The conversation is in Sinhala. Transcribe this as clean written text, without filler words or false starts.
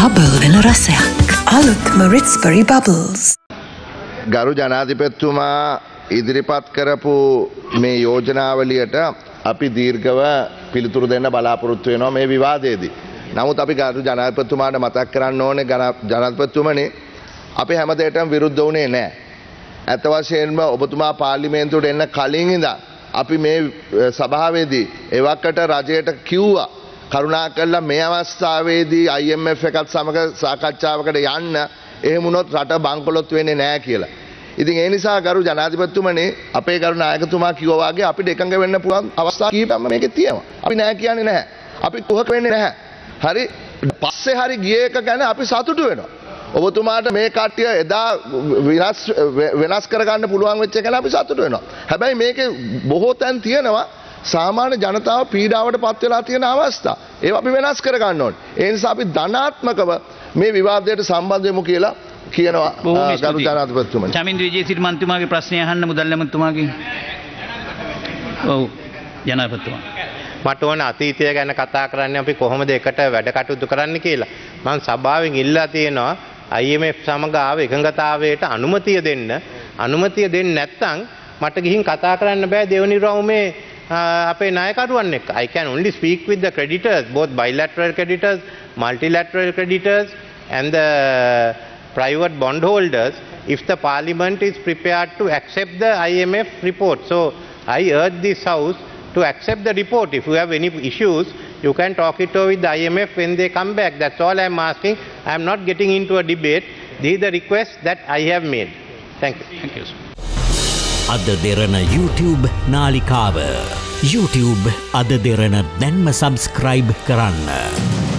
බබල් වෙන රසයක්. අලුත්ම රිට්ස්බරි බබල්ස්. ගරු ජනාධිපතිතුමා ඉදිරිපත් කරපු මේ යෝජනාවලියට අපි දීර්ඝව පිළිතුරු දෙන්න බලාපොරොත්තු වෙනවා මේ විවාදයේදී. නමුත් අපි ගරු ජනාධිපතිතුමාට මතක් කරන්න ඕනේ ජනාධිපතිතුමනි අපි හැම දෙයකටම විරුද්ධ වුණේ නැහැ. ඇත්ත වශයෙන්ම ඔබතුමා පාර්ලිමේන්තුවට එන්න කලින් ඉඳන් අපි මේ සභාවේදී එවකට රජයට කිව්වා කරුණාකරලා මේ අවස්ථාවේදී IMF එකත් සමග සාකච්ඡාවකට යන්න එහෙම වුණොත් රට බංකොලොත් වෙන්නේ නැහැ කියලා. ඉතින් ඒ නිසා ගරු ජනාධිපතිතුමනි අපේ ගරු නායකතුමා කිව්වා වගේ අපිට එකඟ වෙන්න පුළුවන් අවස්ථා කීපයක් මේකේ තියෙනවා. අපි නැහැ කියන්නේ නැහැ. අපි කුහක වෙන්නේ නැහැ. හරි පස්සේ හරි ගිය එක ගැන අපි සතුටු වෙනවා. ඔබතුමාට මේ කට්ටිය එදා වෙනස් කරගන්න පුළුවන් වෙච්ච එක ගැන අපි සතුටු වෙනවා. හැබැයි මේකේ බොහෝ තැන් තියෙනවා සාමාන්‍ය ජනතාව පීඩාවට පත් වෙලා තියෙන අවස්ථා. ඒවා අපි වෙනස් කරගන්න ඕනේ. ඒ නිසා අපි ධනාත්මකව මේ විවාදයට සම්බන්ධ වෙමු කියලා කියනවා ගරු ජනාධිපතිතුමනි. චමින්ද විජේසිරි මන්ත්‍රීතුමාගේ ප්‍රශ්නය අහන්න මුදල් ඇමතුමාගෙන්. ඔව් ජනාධිපතිතුමා. මට ඕන අතීතය ගැන කතා කරන්න අපි කොහොමද එකට වැඩ කටයුතු කරන්න කියලා. මම සභාවෙන් ඉල්ලා තියෙනවා IMF සමග ආව එකඟතාවයට අනුමතිය දෙන්න. අනුමතිය දෙන්නේ නැත්නම් මට ගිහින් කතා කරන්න බෑ දෙවනි රවුමේ අපේ නායකරුවන් එක්ක. I can only speak with the creditors, both bilateral creditors, multilateral creditors and the private bondholders if the parliament is prepared to accept the IMF report. So I urge this house to accept the report. If you have any issues, you can talk it over with the IMF when they come back. That's all I am asking. I am not getting into a debate. This is the request that I have made. Thank you. Thank you, sir. AdaDerana YouTube නාලිකාව YouTube AdaDerana දැන්ම subscribe කරන්න.